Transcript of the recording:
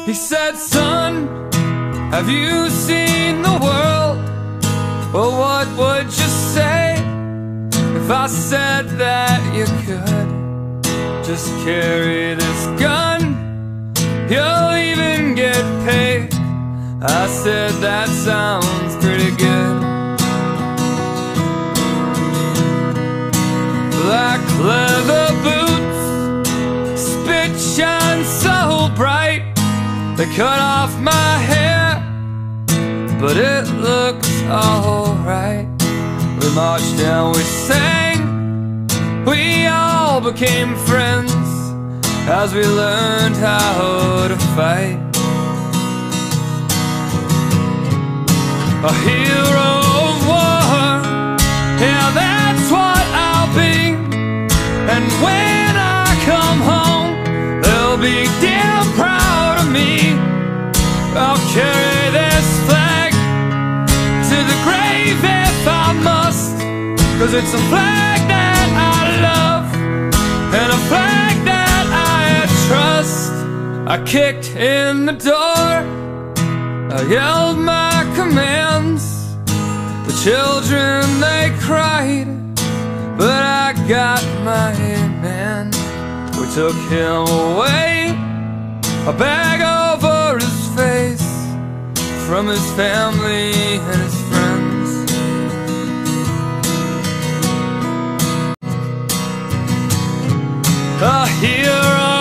He said, son, have you seen the world? Well, what would you say if I said that you could just carry this gun? You'll even get paid. I said, that sounds pretty good. Like leather boots, spit shines so bright. They cut off my hair, but it looks alright. We marched down, we sang, we all became friends as we learned how to fight. A hero of war, yeah, that's what I'll be. And when I come home, they'll be damn proud of me. I'll carry this flag to the grave if I must, 'cause it's a flag that I love and a flag that I trust. I kicked in the door, I yelled my commands. The children, they cried, but I got my man. We took him away, a bag over his face, from his family and his friends. A hero